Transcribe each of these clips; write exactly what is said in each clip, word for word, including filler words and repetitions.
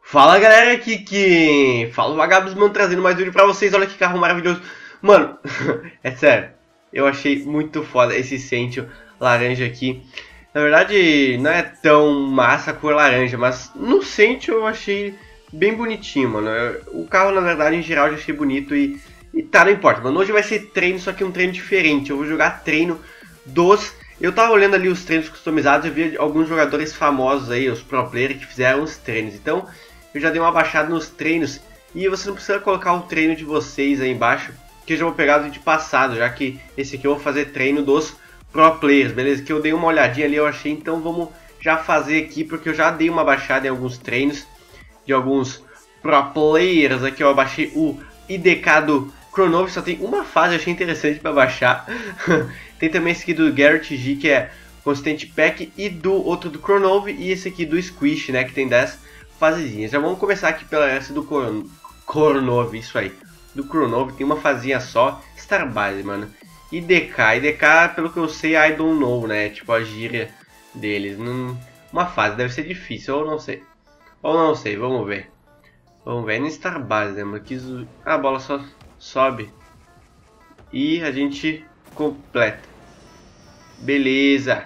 Fala galera, aqui que fala o Vagabos, mano, trazendo mais vídeo pra vocês. Olha que carro maravilhoso. Mano, é sério, eu achei muito foda esse Sentinel laranja aqui. Na verdade, não é tão massa a cor laranja, mas no Sentinel eu achei bem bonitinho, mano. O carro, na verdade, em geral, eu achei bonito e, e tá, não importa. Mano, hoje vai ser treino, só que um treino diferente. Eu vou jogar treino dos... Eu tava olhando ali os treinos customizados e vi alguns jogadores famosos aí, os pro players, que fizeram os treinos. Então, eu já dei uma baixada nos treinos e você não precisa colocar o treino de vocês aí embaixo, que eu já vou pegar do de passado, já que esse aqui eu vou fazer treino dos pro players, beleza? Que eu dei uma olhadinha ali, eu achei, então vamos já fazer aqui, porque eu já dei uma baixada em alguns treinos de alguns pro players. Aqui eu baixei o I D K do Chronove, só tem uma fase, eu achei interessante para baixar. Tem também esse aqui do Garrett G, que é Constant Pack, e do outro do Chronove, e esse aqui do Squish, né, que tem dez fasezinhas. Já vamos começar aqui pela essa do Chronove, isso aí. Do Chronove tem uma fazinha só, Starbase, mano. I D K, I D K, pelo que eu sei, I don't know, né, tipo a gíria deles. Num, uma fase, deve ser difícil, ou não sei. Ou não sei, vamos ver. Vamos ver, no Starbase, né, mano, que a bola só sobe. E a gente completa. Beleza.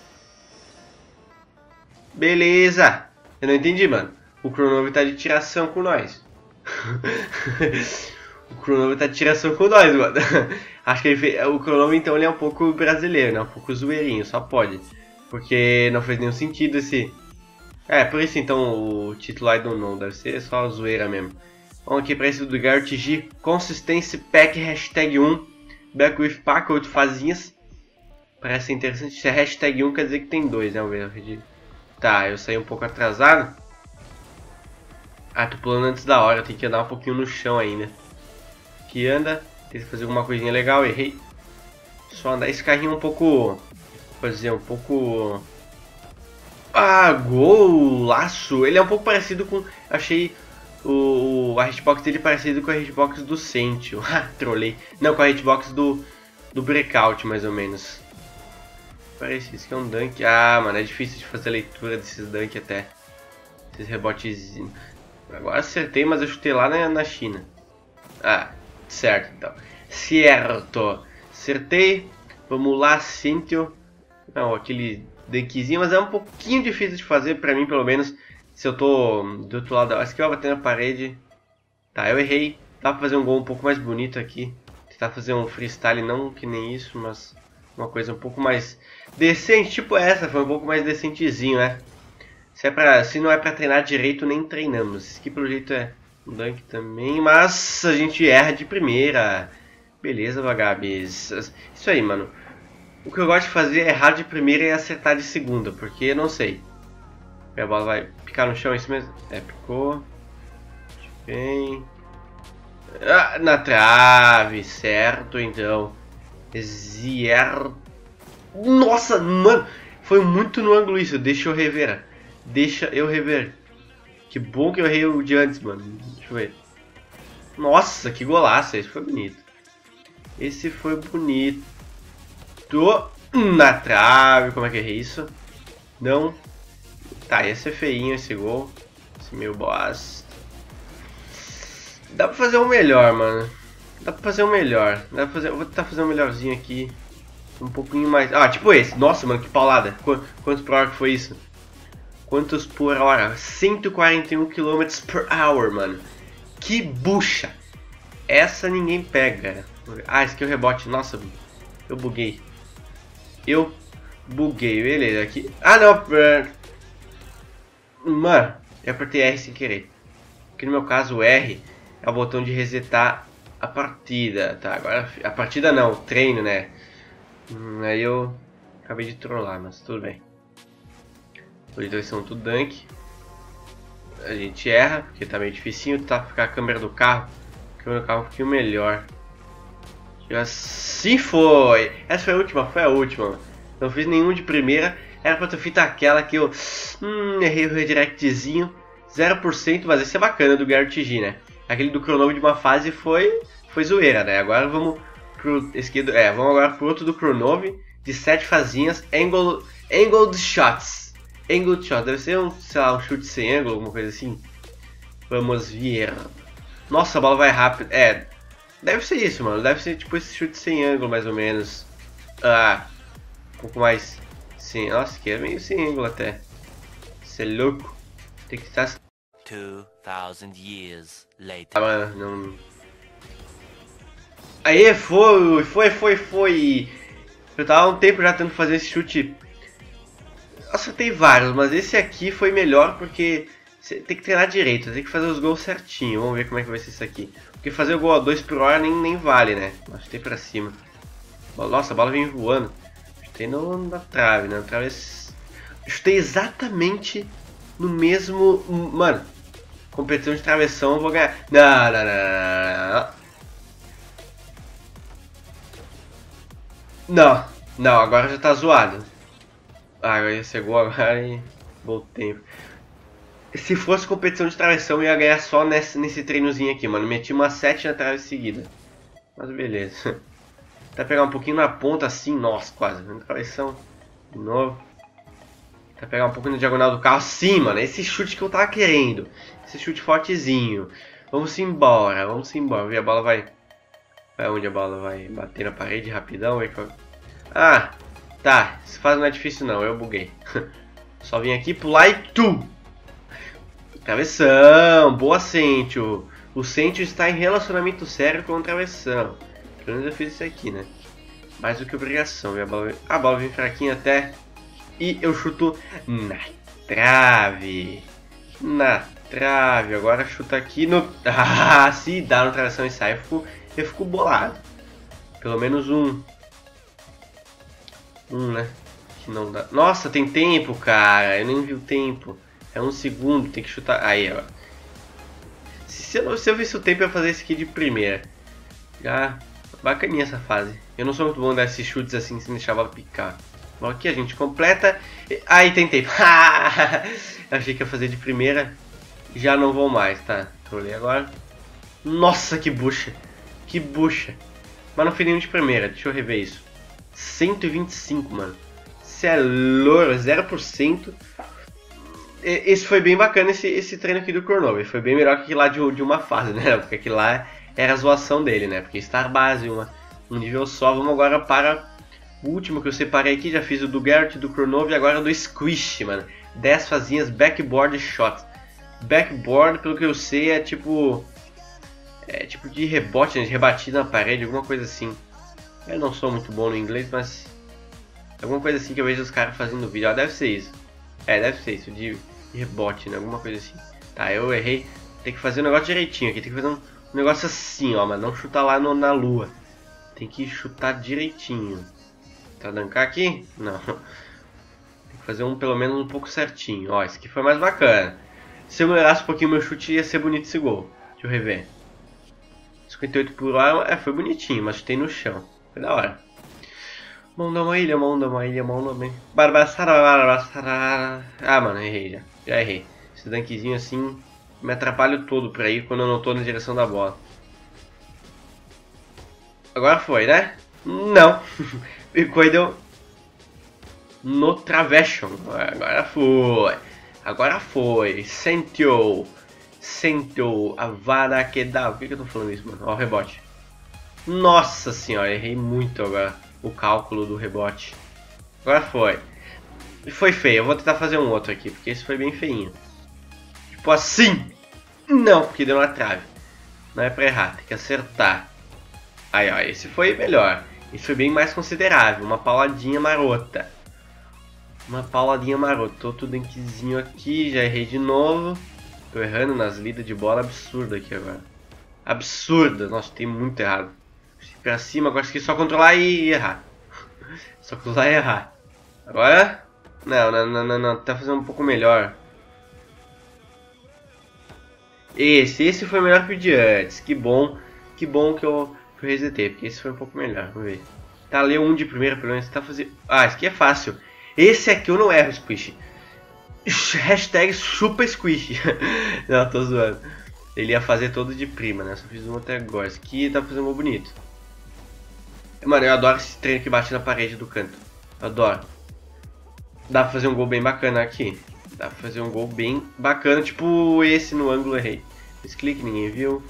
Beleza. Eu não entendi, mano. O Chronove tá de tiração com nós. O Chronove tá de tiração com nós, mano. Acho que ele fez... O Chronove, então, ele é um pouco brasileiro, né? Um pouco zoeirinho, só pode. Porque não fez nenhum sentido esse... É, por isso, então, o título I don't know. Deve ser só zoeira mesmo. Vamos aqui para esse do Garrett G. Consistency Pack, hashtag um. Back with Pack, oito fazinhas. Parece interessante. Se é hashtag um, quer dizer que tem dois, né? Tá, eu saí um pouco atrasado. Ah, tô pulando antes da hora. Tem que andar um pouquinho no chão ainda. Que anda. Tem que fazer alguma coisinha legal. Errei. Só andar. Esse carrinho é um pouco... Pode dizer, um pouco... Ah, gol! Laço! Ele é um pouco parecido com... Achei... O, a hitbox dele parecido com a hitbox do Sentinel. Ah, trolei. Não, com a hitbox do, do Breakout, mais ou menos. Parece isso que é um dunk. Ah, mano, é difícil de fazer a leitura desses dunk até. Esses rebotezinhos. Agora acertei, mas eu chutei lá na, na China. Ah, certo então. Certo. Acertei. Vamos lá, Sentinel. Não, aquele dunkzinho, mas é um pouquinho difícil de fazer pra mim, pelo menos. Se eu tô do outro lado, acho que eu vou bater na parede. Tá, eu errei. Dá pra fazer um gol um pouco mais bonito aqui. Tentar fazer um freestyle, não que nem isso, mas uma coisa um pouco mais decente, tipo essa. Foi um pouco mais decentezinho, né? Se, é pra, se não é pra treinar direito, nem treinamos. Esse aqui pelo jeito é um dunk também, mas a gente erra de primeira. Beleza, Vagabes. Isso aí, mano. O que eu gosto de fazer é errar de primeira e acertar de segunda, porque eu não sei. A bola vai picar no chão, é isso mesmo? É, picou. Bem. Ah, na trave, certo, então. Zier. Nossa, mano, foi muito no ângulo isso. Deixa eu rever. Deixa eu rever. Que bom que eu errei o de antes, mano. Deixa eu ver. Nossa, que golaço. Esse foi bonito. Esse foi bonito. Na trave, como é que eu errei isso? Não. Tá, ia ser feinho esse gol. Esse meu bosta. Dá pra fazer um melhor, mano. Dá pra fazer um melhor. Dá pra fazer... Eu vou tentar fazer um melhorzinho aqui. Um pouquinho mais... Ah, tipo esse. Nossa, mano, que paulada. Qu Quantos por hora que foi isso? Quantos por hora? cento e quarenta e um quilômetros por hora, mano. Que bucha. Essa ninguém pega. Ah, esse aqui é o rebote. Nossa, eu buguei. Eu buguei. Beleza, aqui... Ah, não. Mano, eu apertei R sem querer. Aqui no meu caso o R é o botão de resetar a partida. Tá, agora a partida não, o treino, né? Hum, aí eu acabei de trollar, mas tudo bem. Os dois são tudo dunk. A gente erra, porque tá meio dificinho, tá? Ficar a câmera do carro. A câmera do carro é um pouquinho melhor. E assim foi! Essa foi a última, foi a última. Não fiz nenhum de primeira. Era pra ter feito aquela que eu hum, errei o redirectzinho, zero por cento, mas esse é bacana do Garrett G, né? Aquele do Chronove de uma fase foi, foi zoeira, né? Agora vamos pro esquerdo, é, vamos agora pro outro do Chronove, de sete fazinhas, angle, angled shots. Angled shots, deve ser um, sei lá, um chute sem ângulo, alguma coisa assim. Vamos ver. Nossa, a bola vai rápido. É, deve ser isso, mano. Deve ser tipo esse chute sem ângulo, mais ou menos. Ah, um pouco mais. Sim, nossa, que é meio sem ângulo até. Você é louco. Tem que estar. Two thousand years later. Ah, mano, não. Aí, foi, foi, foi, foi. Eu tava há um tempo já tentando fazer esse chute. Nossa, tem vários, mas esse aqui foi melhor porque você tem que treinar direito, tem que fazer os gols certinho. Vamos ver como é que vai ser isso aqui. Porque fazer o gol a dois por hora nem, nem vale, né? Chutei pra cima. Nossa, a bola vem voando. Chutei no, na trave, né? Na trave. Chutei exatamente no mesmo. Mano, competição de travessão eu vou ganhar. Não, não, não, não. Não, não, agora já tá zoado. Ah, agora ia ser gol agora e voltei. Se fosse competição de travessão, eu ia ganhar só nesse, nesse treinozinho aqui, mano. Meti uma sete na trave seguida. Mas beleza. Até pegar um pouquinho na ponta assim, nossa, quase. Na travessão. De novo. Até pegar um pouquinho na diagonal do carro. Sim, mano. Esse chute que eu tava querendo. Esse chute fortezinho. Vamos embora, vamos embora. E a bola vai... Vai onde a bola vai bater na parede rapidão. Ah, tá. Essa fase não é difícil não, eu buguei. Só vim aqui pular e tu. Travessão, boa Sentio. O Sentio está em relacionamento sério com o travessão. Pelo menos eu fiz isso aqui, né? Mais do que obrigação. A bola, a bola vem fraquinha até. E eu chuto na trave. Na trave. Agora chuta aqui no... Ah, se dá no travessão e sai, eu fico, eu fico bolado. Pelo menos um. Um, né? Que não dá. Nossa, tem tempo, cara. Eu nem vi o tempo. É um segundo, tem que chutar. Aí, ó. Se, se, eu, se eu visse o tempo, eu ia fazer esse aqui de primeira. Já. Bacaninha essa fase. Eu não sou muito bom dar esses chutes assim sem deixar a bola picar. Bom, aqui a gente completa. Aí tem tempo. Achei que ia fazer de primeira. Já não vou mais, tá? Trolei agora. Nossa, que bucha. Que bucha. Mas não foi nenhum de primeira. Deixa eu rever isso. cento e vinte e cinco, mano. Você é louro, zero por cento. Esse foi bem bacana, esse, esse treino aqui do Cornova. Foi bem melhor que aquele lá de, de uma fase, né? Porque aquele lá era a zoação dele, né? Porque Star Base, uma, um nível só. Vamos agora para o último que eu separei aqui. Já fiz o do Garrett, do Cornova e agora do Squish, mano. dez fazinhas backboard shot. Backboard, pelo que eu sei, é tipo... É tipo de rebote, né? De rebatida na parede, alguma coisa assim. Eu não sou muito bom no inglês, mas... Alguma coisa assim que eu vejo os caras fazendo vídeo. Ah, deve ser isso. É, deve ser isso, de rebote, né? Alguma coisa assim. Tá, eu errei. Tem que fazer o negócio direitinho aqui. Tem que fazer um negócio assim, ó. Mas não chutar lá no, na lua. Tem que chutar direitinho. Tá dando cá aqui? Não. Tem que fazer um pelo menos um pouco certinho. Ó, esse aqui foi mais bacana. Se eu melhorasse um pouquinho o meu chute, ia ser bonito esse gol. Deixa eu rever. cinquenta e oito por hora, é, foi bonitinho, mas chutei no chão. Foi da hora. Mão da uma ilha, mão da uma ilha, mão da uma Barbassara. Ah, mano, errei já. Já errei. Esse dunkzinho assim me atrapalha todo por aí quando eu não tô na direção da bola. Agora foi, né? Não. Ficou e deu no travession. Agora foi. Agora foi. Sentiu. Sentiu. A vara que dá. Por que, que eu tô falando isso, mano? Ó, o rebote. Nossa senhora, errei muito agora. O cálculo do rebote. Agora foi. Foi feio. Eu vou tentar fazer um outro aqui, porque esse foi bem feinho. Tipo assim. Não, porque deu na trave. Não é pra errar, tem que acertar. Aí, ó, esse foi melhor. Esse foi bem mais considerável. Uma pauladinha marota. Uma pauladinha marota. Outro dunkzinho aqui, já errei de novo. Tô errando nas lidas de bola absurda aqui agora. Absurda. Nossa, tem muito errado. Pra cima, agora esqueci só controlar e errar. Só controlar e errar. Agora? Não, não, não, não, não. Tá fazendo um pouco melhor. Esse, esse foi melhor que o de antes. Que bom, que bom que eu, que eu resetei, porque esse foi um pouco melhor. Vamos ver. Tá, leu um de primeira, pelo menos. Tá fazendo... Ah, esse aqui é fácil. Esse aqui eu não erro, Squish. Hashtag chupa Squish. Não, tô zoando. Ele ia fazer todo de prima, né? Só fiz um até agora. Esse aqui tá fazendo um gol bonito. Mano, eu adoro esse treino que bate na parede do canto. Adoro. Dá pra fazer um gol bem bacana aqui. Dá pra fazer um gol bem bacana. Tipo esse no ângulo, errei. Misclick, ninguém viu.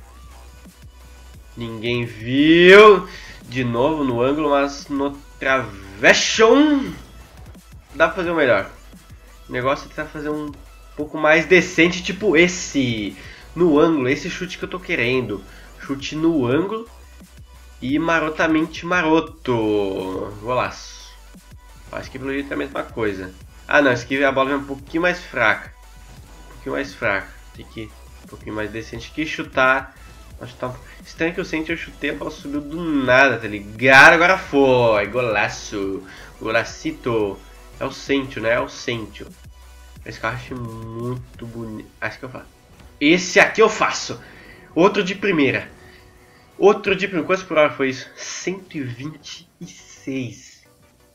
Ninguém viu. De novo no ângulo, mas no travechão dá pra fazer o melhor. O negócio é tentar fazer um pouco mais decente, tipo esse. No ângulo, esse chute que eu tô querendo. Chute no ângulo e marotamente maroto. Golaço. Acho que pelo jeito é a mesma coisa. Ah não, esse aqui a bola é um pouquinho mais fraca. Um pouquinho mais fraca. Tem que ir um pouquinho mais decente aqui, chutar. Chutar. Estranho que eu senti, eu chutei, a bola subiu do nada, tá ligado? Agora foi. Golaço. Golacito. É o Sentio, né? É o Sentio. Esse carro eu achei muito bonito. Acho que eu faço. Esse aqui eu faço. Outro de primeira. Outro de primeira. Quantos por hora foi isso? cento e vinte e seis.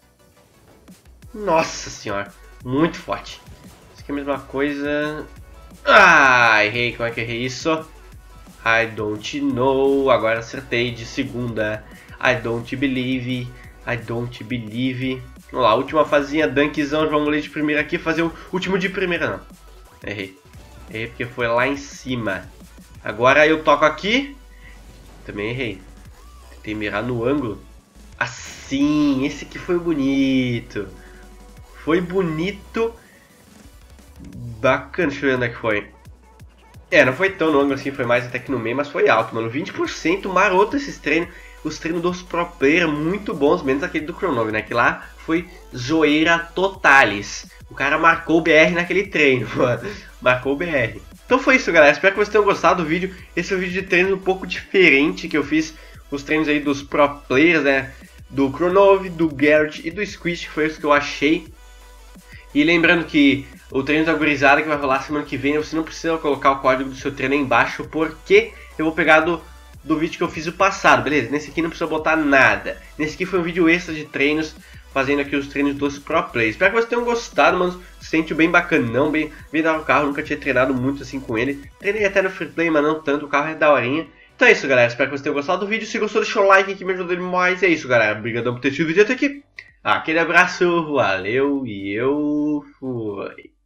Nossa senhora. Muito forte. Isso aqui é a mesma coisa. Ah, errei. Como é que eu errei isso? I don't know. Agora acertei de segunda. I don't believe. I don't believe. Vamos lá, última fazinha, dunkzão, vamos ler de primeira aqui, fazer o último de primeira, não. Errei. Errei porque foi lá em cima. Agora eu toco aqui. Também errei. Tentei mirar no ângulo. Assim, esse aqui foi bonito. Foi bonito. Bacana, deixa eu ver onde é que foi. É, não foi tão no ângulo assim, foi mais até que no meio, mas foi alto, mano. vinte por cento maroto esses treinos. Os treinos dos pro player muito bons, menos aquele do Chronov, né? Que lá foi zoeira totalis. O cara marcou o B R naquele treino, mano. Marcou o B R. Então foi isso, galera. Espero que vocês tenham gostado do vídeo. Esse é um vídeo de treino um pouco diferente que eu fiz. Os treinos aí dos pro players, né? Do Chronov, do Garrett e do Squeeze, que foi isso que eu achei. E lembrando que o treino da gurizada que vai rolar semana que vem, você não precisa colocar o código do seu treino aí embaixo, porque eu vou pegar do... do vídeo que eu fiz o passado, beleza? Nesse aqui não precisa botar nada. Nesse aqui foi um vídeo extra de treinos, fazendo aqui os treinos dos pro players. Espero que vocês tenham gostado, mano. Sente bem bacanão, bem, bem da hora o carro. Nunca tinha treinado muito assim com ele. Treinei até no free play, mas não tanto. O carro é daorinha. Então é isso, galera. Espero que vocês tenham gostado do vídeo. Se gostou, deixa o like que me ajuda demais. É isso, galera. Obrigadão por ter assistido o vídeo até aqui. Aquele abraço, valeu e eu fui.